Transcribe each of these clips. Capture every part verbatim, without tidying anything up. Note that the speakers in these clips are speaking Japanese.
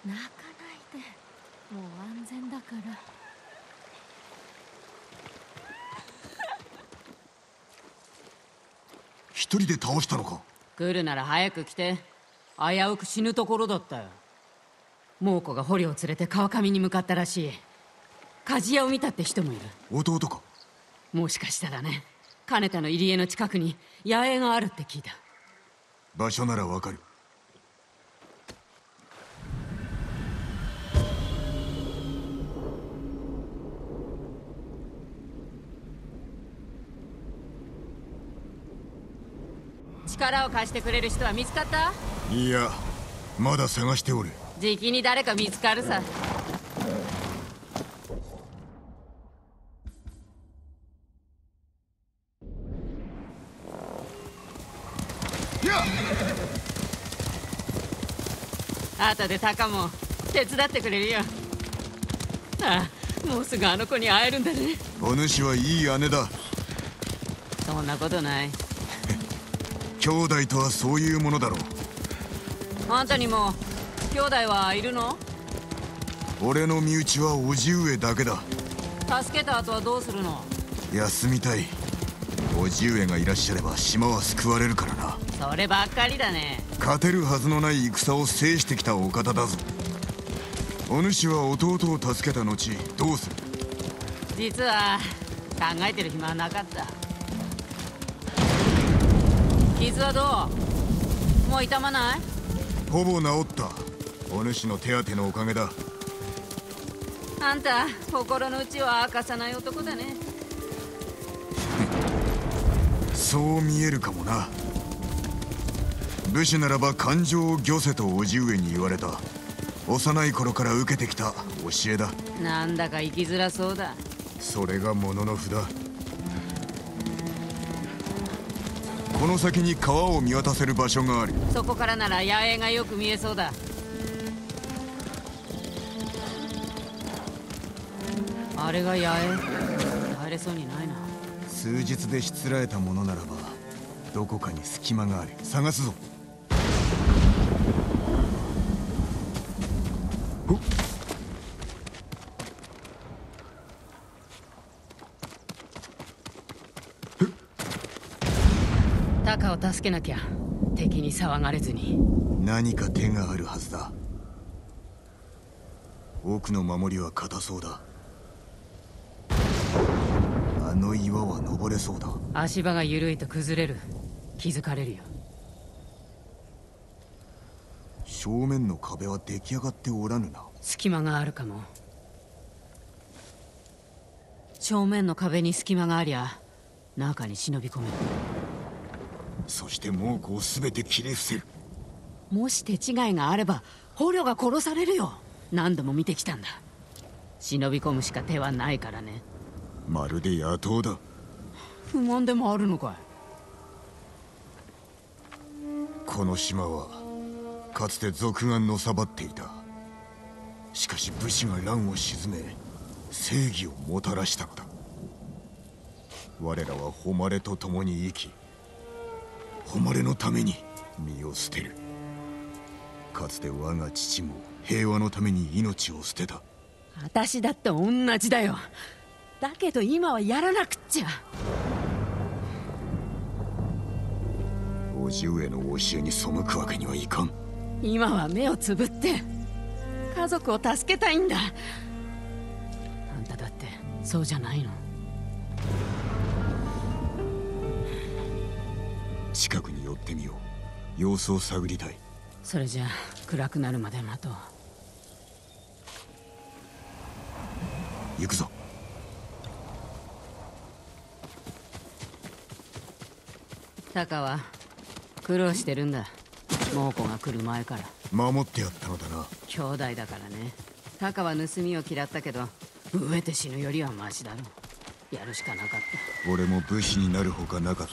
泣かないで、もう安全だから。 一人で倒したのか？ 来るなら早く来て。危うく死ぬところだったよ。猛虎が捕虜を連れて川上に向かったらしい。鍛冶屋を見たって人もいる。 弟か？ もしかしたらね。金田の入り江の近くに野営があるって聞いた。 場所ならわかる。 力を貸してくれる人は見つかった？ いや、まだ探しておる。 じきに誰か見つかるさ。後でタカも手伝ってくれるよ。ああ、もうすぐあの子に会えるんだね。 お主はいい姉だ。 そんなことない。 兄弟とはそういうものだろう。 あんたにも兄弟はいるの？ 俺の身内は叔父上だけだ。 助けた後はどうするの？ 休みたい。叔父上がいらっしゃれば島は救われるからな。 そればっかりだね。 勝てるはずのない戦を制してきたお方だぞ。お主は弟を助けた後どうする？ 実は考えてる暇はなかった。傷はどう？もう痛まない？ ほぼ治った。お主の手当てのおかげだ。 あんた心の内は明かさない男だね。 そう見えるかもな。武士ならば感情を御せと叔父上に言われた。幼い頃から受けてきた教えだ。 なんだか生きづらそうだ。 それがもののふだ。この先に川を見渡せる場所がある。 そこからなら野営がよく見えそうだ。あれが野営？入れそうにないな。 数日でしつらえたものならばどこかに隙間がある。探すぞ。 タカを助けなきゃ。敵に騒がれずに。 何か手があるはずだ。奥の守りは固そうだ。あの岩は登れそうだ。 足場が緩いと崩れる。気づかれるよ。 正面の壁は出来上がっておらぬな。 隙間があるかも。正面の壁に隙間がありゃ中に忍び込める。 そして猛虎を全て切り伏せる。 もし手違いがあれば捕虜が殺されるよ。何度も見てきたんだ。忍び込むしか手はないからね。 まるで野党だ。 不満でもあるのかい？ この島はかつて賊がのさばっていた。しかし武士が乱を鎮め正義をもたらしたのだ。我らは誉れと共に生き、誉れのために身を捨てる。かつて我が父も平和のために命を捨てた。 私だって同じだよ。だけど今はやらなくっちゃ。 叔父上の教えに背くわけにはいかん。 今は目をつぶって家族を助けたいんだ。あんただってそうじゃないの？ 近くに寄ってみよう。様子を探りたい。 それじゃあ暗くなるまで待とう。 行くぞ。 タカは苦労してるんだ。猛虎が来る前から。 守ってやったのだな。 兄弟だからね。タカは盗みを嫌ったけど飢えて死ぬよりはマシだろ。やるしかなかった。 俺も武士になるほかなかった。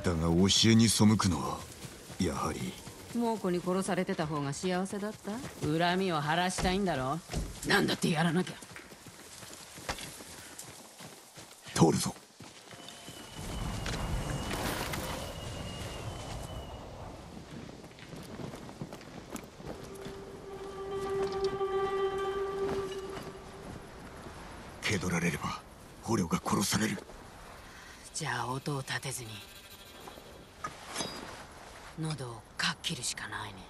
だが教えに背くのはやはり。 猛虎に殺されてた方が幸せだった？恨みを晴らしたいんだろ。なんだってやらなきゃ。 通るぞ。 られれば捕虜が殺される。 じゃあ音を立てずに喉をかっ切るしかないね。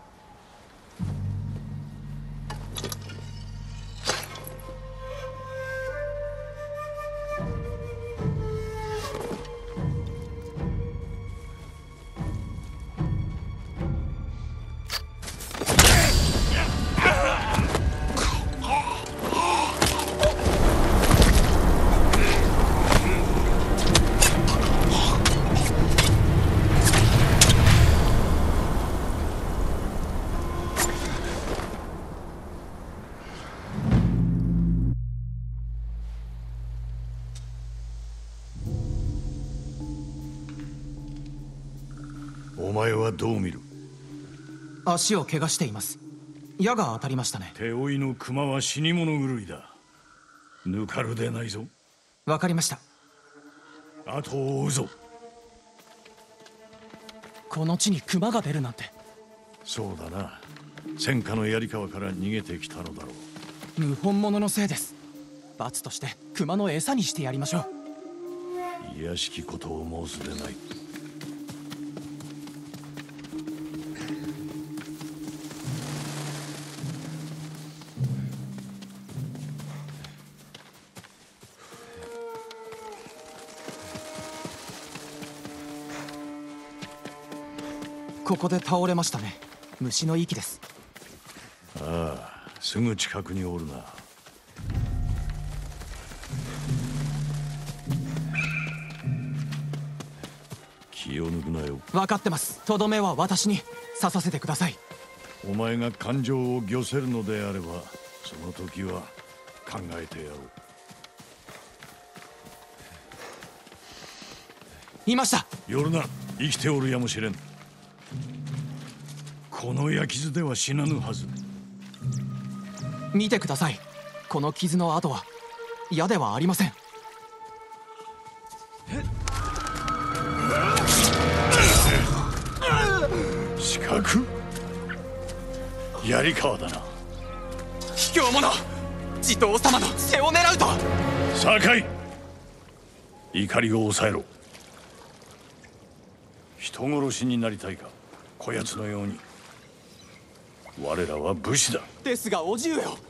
お前はどう見る？ 足を怪我しています。矢が当たりましたね。 手負いの熊は死に物狂いだ。ぬかるでないぞ。 わかりました。 後を追うぞ。 この地に熊が出るなんて。 そうだな。戦火の槍川から逃げてきたのだろう。 謀反者のせいです。罰として熊の餌にしてやりましょう。 いやしきことを申すでない。 ここで倒れましたね。虫の息です。 ああ、すぐ近くにおるな。気を抜くなよ。 分かってます。とどめは私に刺させてください。 お前が感情を御せるのであれば、その時は考えてやろう。 いました。 寄るな。生きておるやもしれん。この焼き傷では死なぬはず。 見てください。この傷の跡は矢ではありません。 四角？槍川だな。 卑怯者！地頭様の背を狙うと。 酒井、怒りを抑えろ。人殺しになりたいか、こやつのように。我らは武士だ。 ですがお重よ、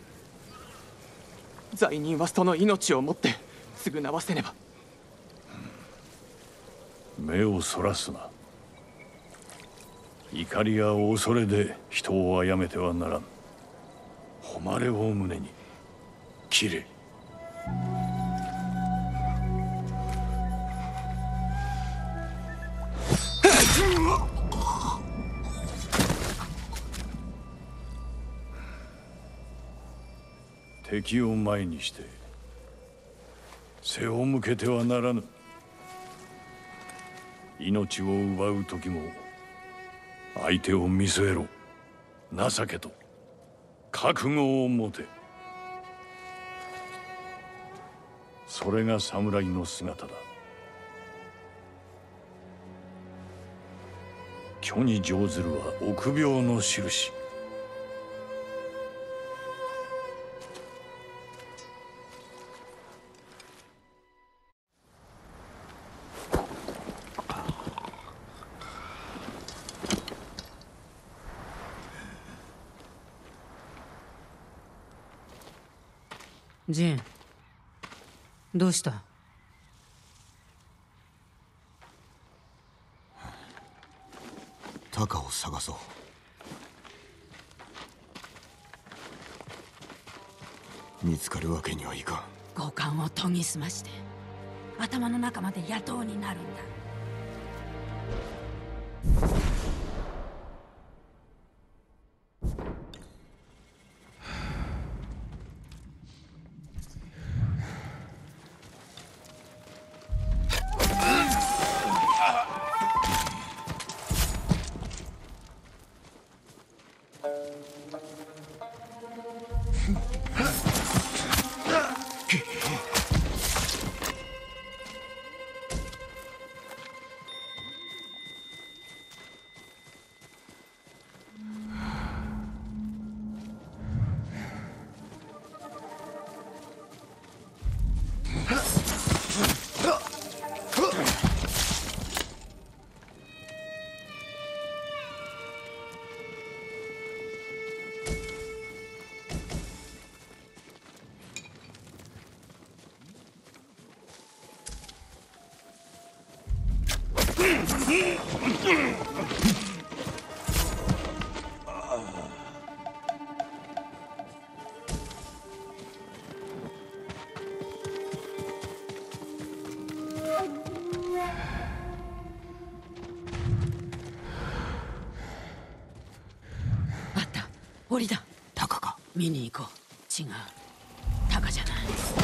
罪人は人の命をもって償わせねば。 目をそらすな。怒りや恐れで人を殺めてはならん。誉れを胸に切れ。敵を前にして背を向けてはならぬ。命を奪う時も相手を見据えろ。情けと覚悟を持て。それが侍の姿だ。虚に乗ずるは臆病の印。 ジン、どうした？ タカを探そう。見つかるわけにはいかん。 五感を研ぎ澄まして頭の中まで野党になるんだ。 あった。檻だ。 タカか。 見に行こう。違う。タカじゃない。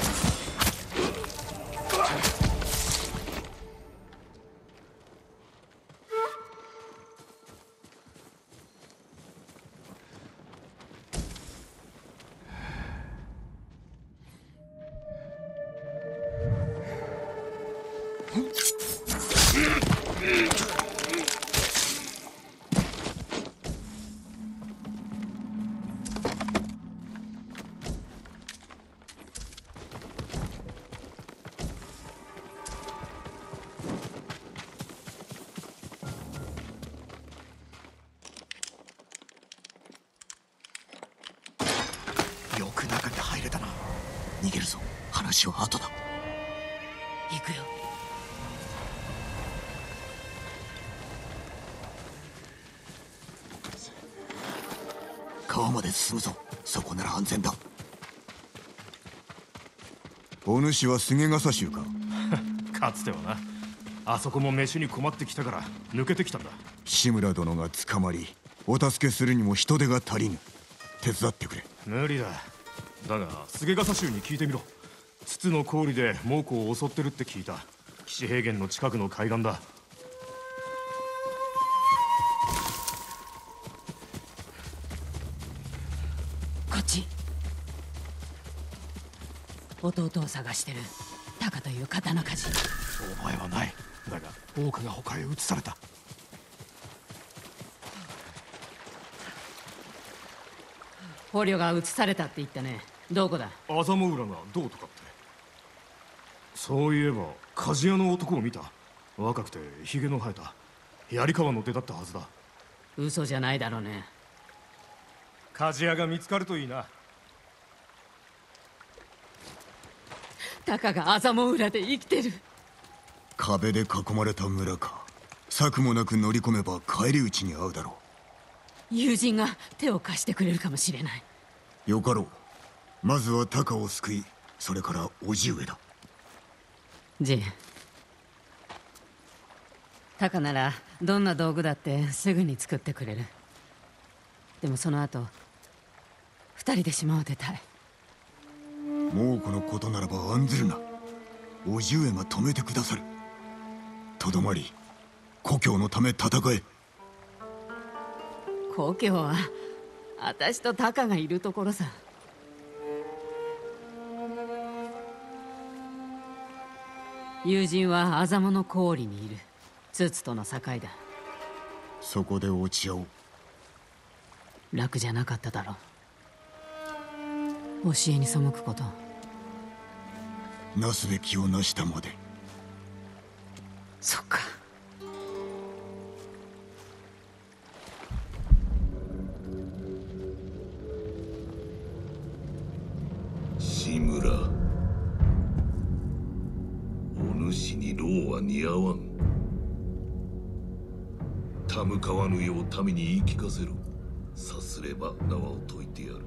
よく中に入れたな。逃げるぞ。話は後だ。 行くよ。 川まで進むぞ。そこなら安全だ。お主は菅笠衆か。 かつてはな。あそこも飯に困ってきたから抜けてきたんだ。 志村殿が捕まりお助けするにも人手が足りぬ。手伝ってくれ。 無理だ。だが菅笠衆に聞いてみろ。筒の氷で猛虎を襲ってるって聞いた。岸平原の近くの海岸だ。 こっち。弟を探してるタカという刀鍛冶。 お前はない。だが多くが他へ移された。 捕虜が移されたって言ったね。どこだ。 アザモウラがどうとかって。そういえば鍛冶屋の男を見た。若くてヒゲの生えた槍川の出だったはずだ。 嘘じゃないだろうね。 鍛冶屋が見つかるといいな。 タカがアザモ裏で生きてる。 壁で囲まれた村か。策もなく乗り込めば返り討ちに遭うだろ友人が手を貸してくれるかもしれない。 う。よかろう。まずはタカを救い、それから叔父上だ。 ジン、タカならどんな道具だってすぐに作ってくれる。でもその後二人で島を出たい。 猛虎のことならば案ずるな。叔父上が止めてくださる。とどまり故郷のため戦え。 故郷は私とタカがいるところさ。友人はアザモの氷にいる。ツツとの境だ。 そこで落ち合おう。 楽じゃなかっただろう。教えに背くこと。 なすべきをなしたまで。 そっか。 志村、お主に労は似合わん。たむかわぬよう民に言い聞かせろ。さすれば縄を解いてやる。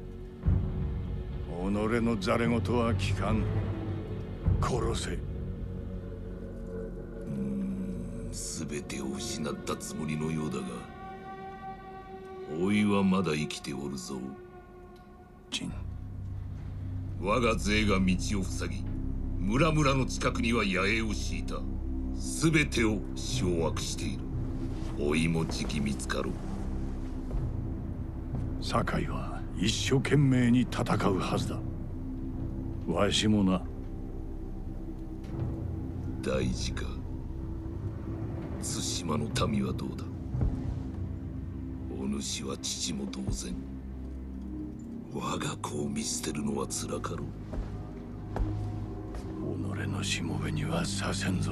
己のざれ言は聞かん。殺せ。 全てを失ったつもりのようだが、おいはまだ生きておるぞ。 ジン、 我が勢が道を塞ぎ、村々の近くには野営を敷いた。全てを掌握している。おいもじき見つかろう。 酒井は一生懸命に戦うはずだ。わしもな。 大事か。対馬の民はどうだ。お主は父も同然。我が子を見捨てるのはつらかろう。 己のしもべにはさせんぞ。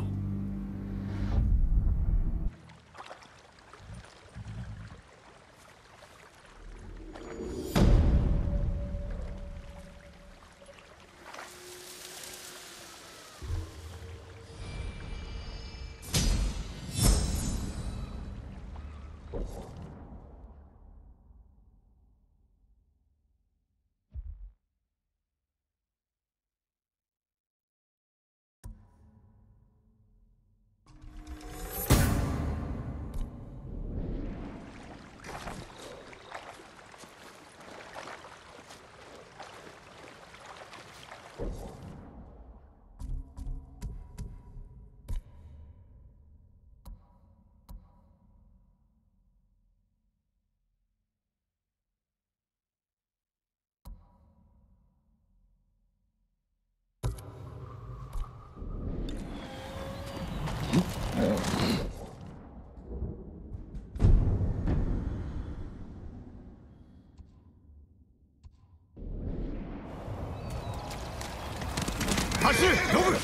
走れノブ。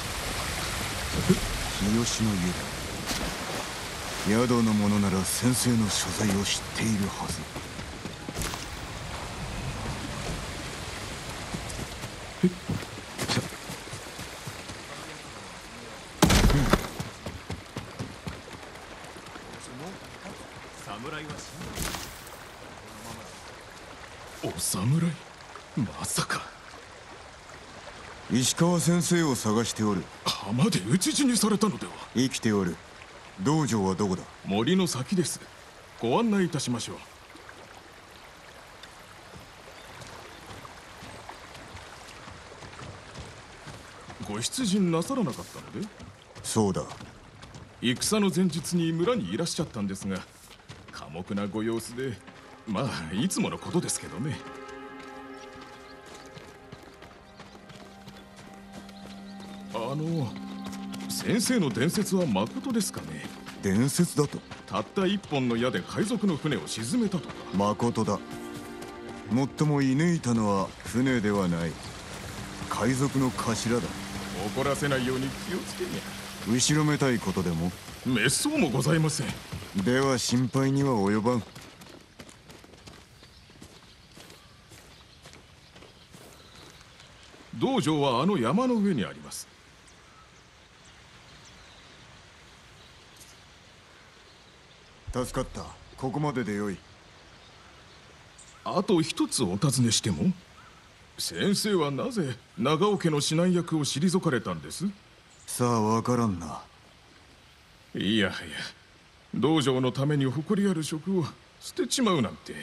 日吉の家だ。宿の者なら先生の所在を知っているはず。 お侍？まさか。 石川先生を探しておる。 浜で討ち死にされたのでは？ 生きておる。道場はどこだ？ 森の先です。ご案内いたしましょう。ご出陣なさらなかったので？ そうだ。 戦の前日に村にいらっしゃったんですが、寡黙なご様子で、まあいつものことですけどね。あの先生の伝説はまことですかね？ 伝説だと？ たった一本の矢で海賊の船を沈めたとか。 まことだ。もっとも射抜いたのは船ではない、海賊の頭だ。 怒らせないように気をつけにゃ。 後ろめたいことでも？ 滅相もございません。 では心配には及ばん。 道場はあの山の上にあります。 助かった。ここまででよい。 あと一つお尋ねしても？先生はなぜ長尾家の指南役を退かれたんです？ さあわからんな。 いやはや、道場のために誇りある職を捨てちまうなんて。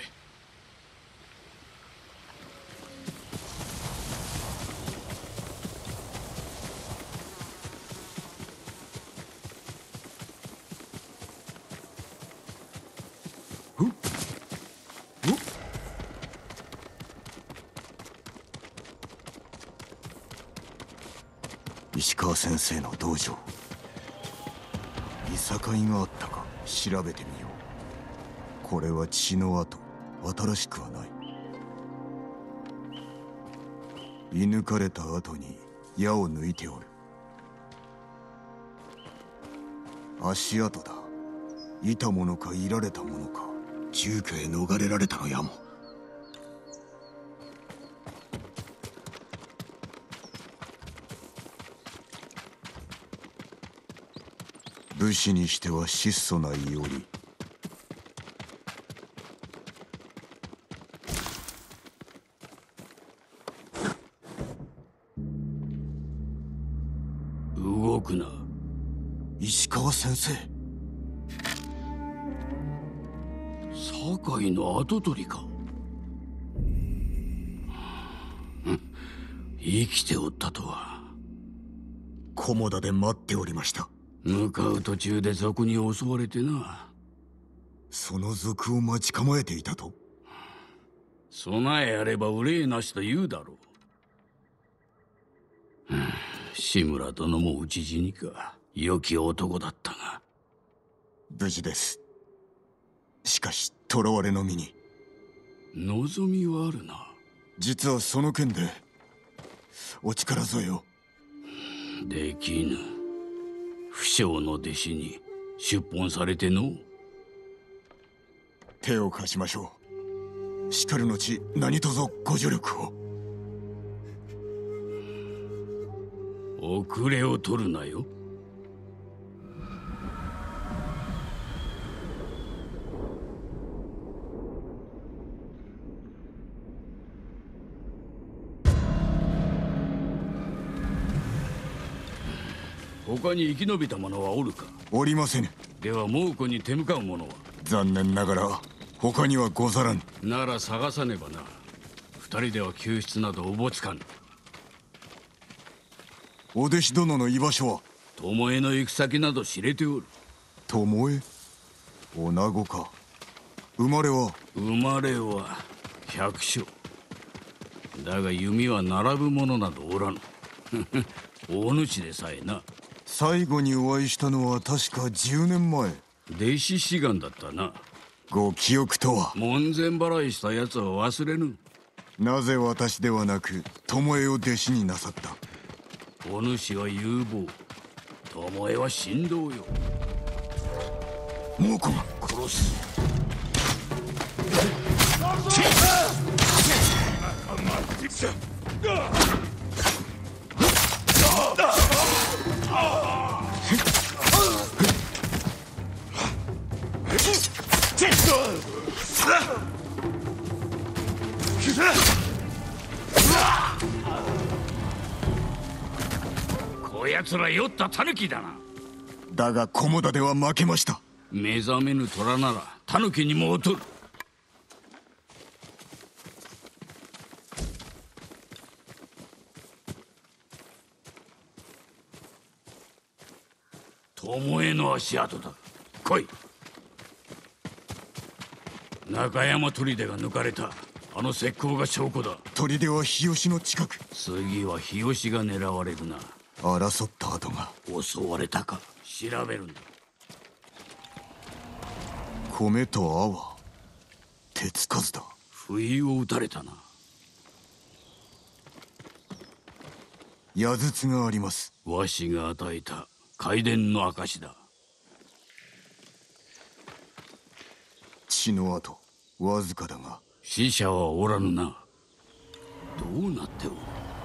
石川先生の道場、いさかいがあったか調べてみよう。これは血の跡、新しくはない。射抜かれた後に矢を抜いておる。足跡だ。いたものかいられたものか。住居へ逃れられたのやも。武士にしては質素ないおり。 動くな。 石川先生。 酒井の跡取りか。生きておったとは。 菰田で待っておりました。 向かう途中で賊に襲われてな。 その賊を待ち構えていたと？ 備えあれば憂いなしと言うだろう。志村殿も討ち死にか。良き男だったが。 無事です。しかし囚われの身に望みはあるな。 実はその件でお力添えを。 できぬ。不肖の弟子に出奔されての。 手を貸しましょう。しかる後何卒ご助力を。 遅れを取るなよ。 他に生き延びた者はおるか？ おりませぬ。 では猛虎に手向かう者は？ 残念ながら他にはござらぬ。 なら探さねばな。二人では救出などおぼつかぬ。 お弟子殿の居場所は？ 巴の行く先など知れておる。 巴？女子か。生まれは？ 生まれは百姓だが、弓は並ぶ者などおらぬ。大主でさえな。 最後にお会いしたのは確かじゅうねんまえ。 弟子志願だったな。 ご記憶とは？ 門前払いした奴は忘れぬ。 なぜ私ではなく巴を弟子になさった？ お主は有望、巴は神道よ。 猛虎が殺す。こやつら酔った狸だな。 だが菰田では負けました。 目覚めぬ虎なら狸にも劣る。巴の足跡だ。来い。中山砦が抜かれた。あの石膏が証拠だ。 砦は日吉の近く。 次は日吉が狙われるな。 争った跡が。 襲われたか調べるんだ。 米と泡、手つかずだ。 不意を打たれたな。 矢筒があります。 わしが与えた開伝の証だ。 血の跡わずかだが。 死者はおらぬな。どうなっておる？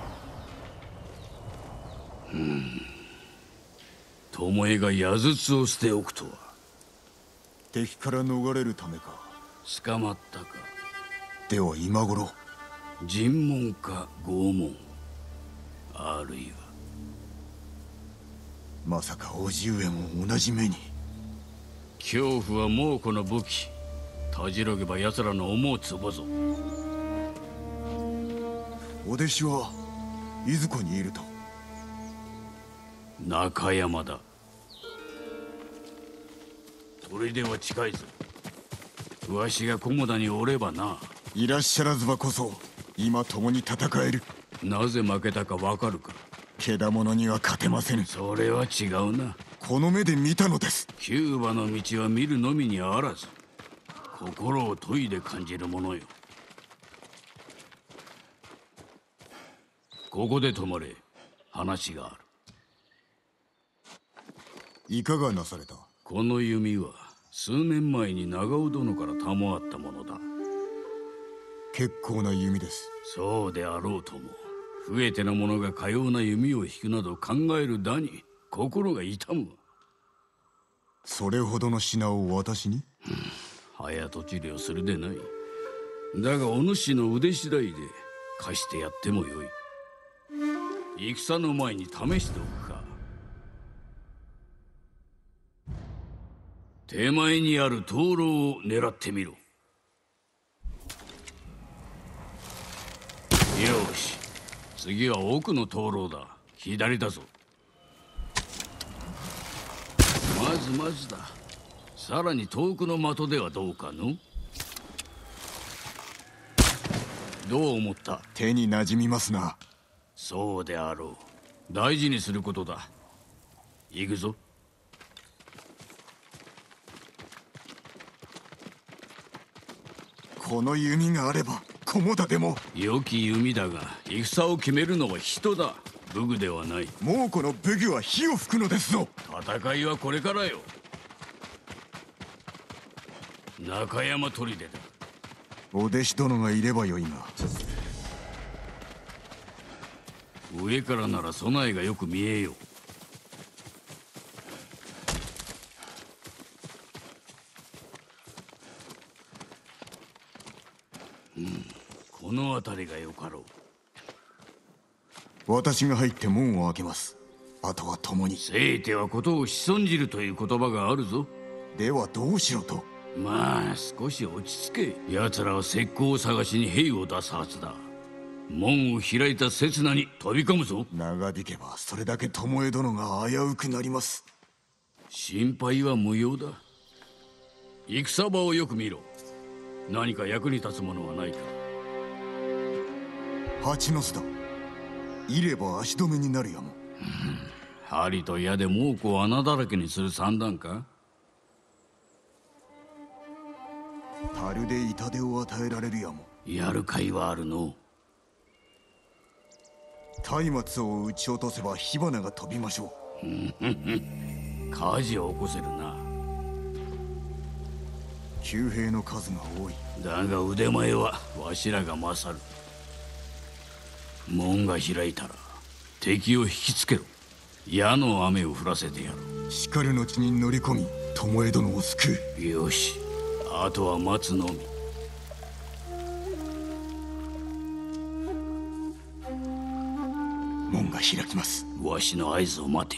うん巴が矢筒を捨ておくとは。 敵から逃れるためか。 捕まったか。 では今頃尋問か拷問、あるいは。 まさか叔父上も同じ目に。 恐怖は猛虎の武器。たじろげば奴らの思うつぼぞ。 お弟子はいずこにいると？ 中山だ。砦は近いぞ。わしが菰田におればな。 いらっしゃらずばこそ今共に戦える。 なぜ負けたかわかるか？ けだものには勝てませぬ。 それは違うな。 この目で見たのです。 キューバの道は見るのみにあらず、心を研いで感じるものよ。ここで止まれ。話がある。 いかがなされた？ この弓は数年前に長尾殿から賜ったものだ。 結構な弓です。 そうであろうとも、増えての者がかような弓を引くなど考えるだに心が痛むわ。 それほどの品を私に？ 早とちりをするでない。だがお主の腕次第で貸してやってもよい。戦の前に試しておくか。手前にある灯籠を狙ってみろ。よし、次は奥の灯籠だ。左だぞ。まずまずだ。さらに遠くの的ではどうかの？どう思った？ 手に馴染みますな。 そうであろう。大事にすることだ。行くぞ。 この弓があれば菰田でも。 良き弓だが、戦を決めるのは人だ。武具ではない。 猛虎の武具は火を吹くのですぞ。 戦いはこれからよ。中山砦だ。 お弟子殿がいればよいが。 上からなら備えがよく見えよう。うん、この辺りがよかろう。 私が入って門を開けます。 あとは共に。 せいてはことを仕損じるという言葉があるぞ。 ではどうしろと。 まあ少し落ち着け。奴らは石膏を探しに兵を出すはずだ。門を開いた刹那に飛び込むぞ。 長引けばそれだけ巴殿が危うくなります。 心配は無用だ。戦場をよく見ろ。何か役に立つものはないか。 蜂の巣だ。いれば足止めになるやも。 針と矢で猛虎を穴だらけにする算段か。 樽で痛手を与えられるやも。 やる甲斐はあるの。 松明を撃ち落とせば火花が飛びましょう。火事を起こせるな。 騎兵の数が多い。 だが腕前はわしらが勝る。門が開いたら敵を引きつけろ。矢の雨を降らせてやろう。しかるの地に乗り込み巴殿を救う。よし、あとは待つのみ。 門が開きます。 わしの合図を待て。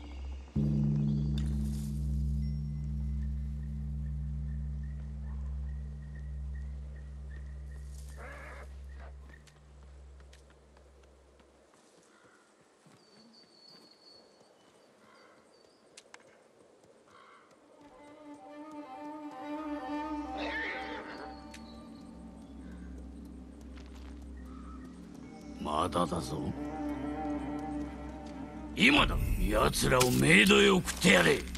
まだだぞ。今だ。奴らをメイドへ送ってやれ。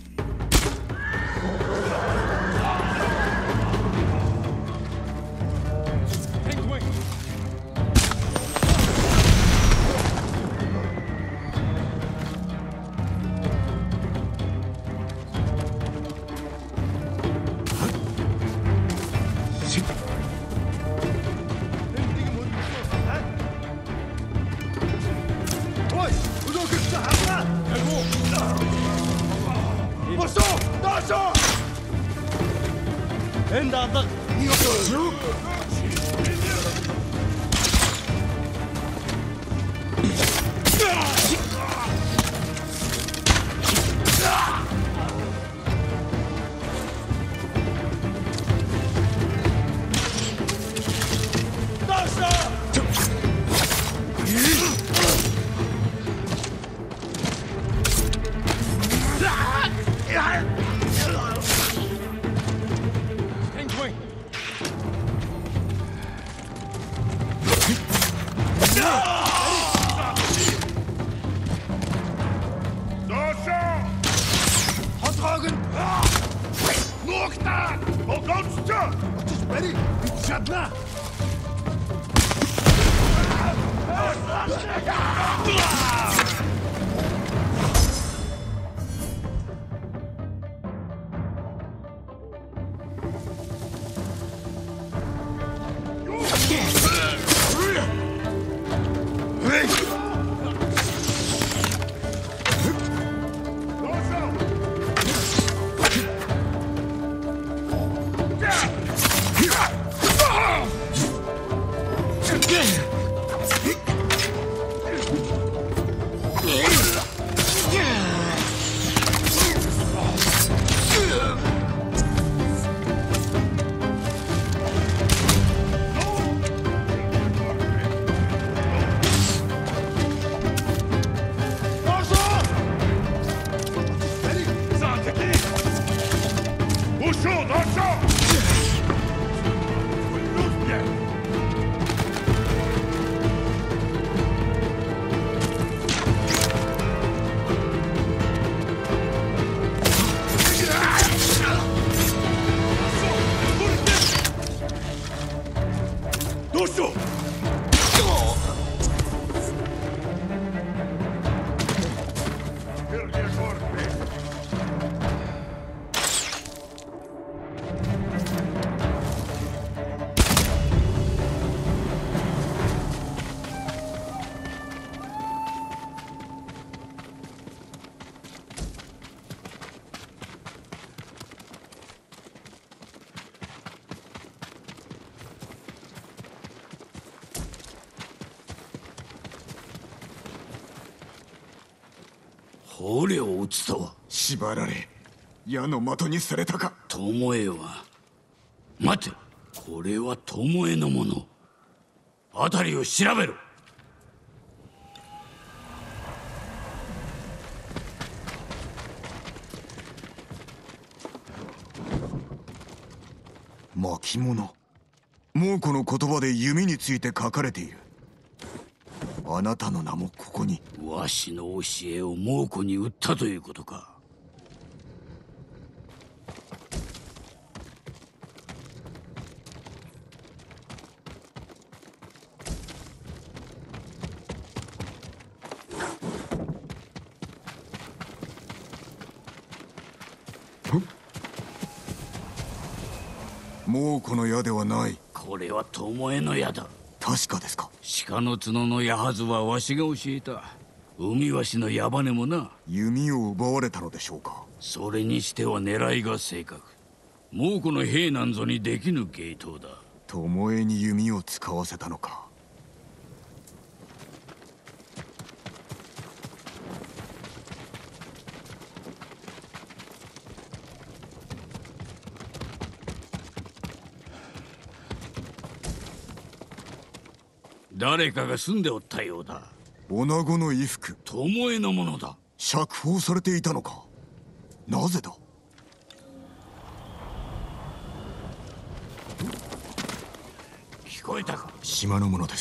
捕虜を討つとは。 縛られ矢の的にされたか。 巴は。待て、これは巴のもの。辺りを調べろ。 巻物。猛虎の言葉で弓について書かれている。あなたの名もここに。 わしの教えを猛虎に売ったということか。 猛虎の矢ではない。 これは巴の矢だ。 確かですか。 鹿の角の矢はずはわしが教えた。海わしの矢羽もな。 弓を奪われたのでしょうか。 それにしては狙いが正確。猛虎の兵なんぞにできぬ芸当だ。 巴に弓を使わせたのか。 誰かが住んでおったようだ。 女子の衣服。 巴のものだ。 釈放されていたのか。なぜだ。 聞こえたか。 島のものです。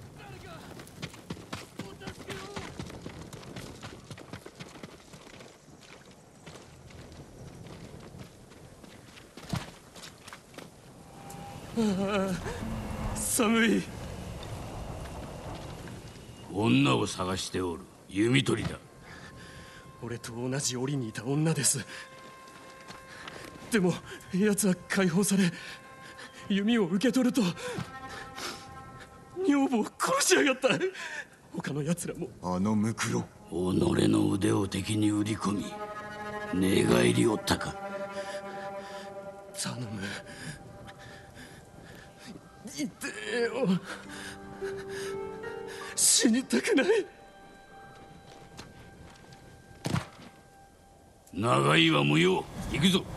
寒い。 女を探しておる。弓取りだ。 俺と同じ檻にいた女です。でも奴は解放され、弓を受け取ると女房を殺しやがった。他の奴らも。 あのムクロ。 己の腕を敵に売り込み寝返りおったか。 頼む、痛えよ。死にたくない。 長いは無用。行くぞ。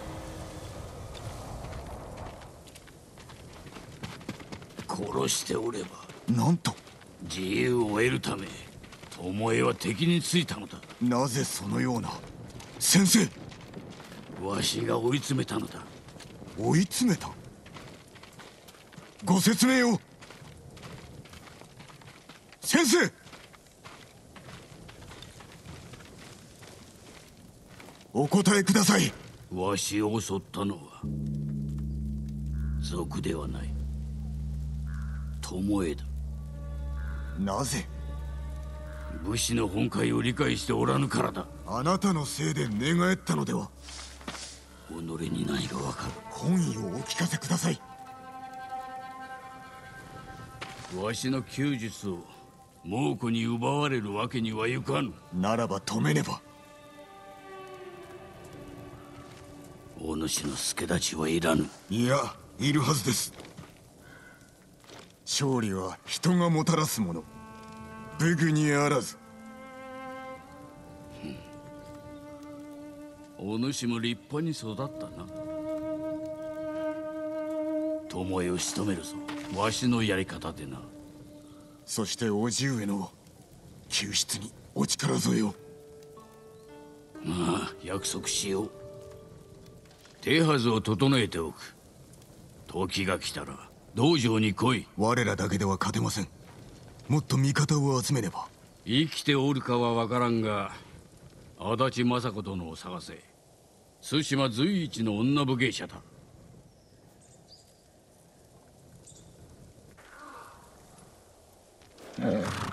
殺しておれば。 なんと。 自由を得るため巴は敵についたのだ。 なぜそのような。先生。 わしが追い詰めたのだ。 追い詰めた。ご説明を。先生。お答えください。 わしを襲ったのは賊ではない、巴だ。 なぜ。 武士の本懐を理解しておらぬからだ。 あなたのせいで寝返ったのでは。 己に何がわかる。 本意をお聞かせください。 わしの弓術を猛虎に奪われるわけにはいかぬ。 ならば止めねば。 お主の助太刀はいらぬ。 いや、いるはずです。勝利は人がもたらすもの、武具にあらず。 お主も立派に育ったな。巴を仕留めるぞ、わしのやり方でな。 そして叔父上の救出にお力添えを。 まあ約束しよう。手はずを整えておく。時が来たら道場に来い。 我らだけでは勝てません。もっと味方を集めねば。 生きておるかは分からんが、足立政子殿を探せ。対馬随一の女武芸者だ。 うん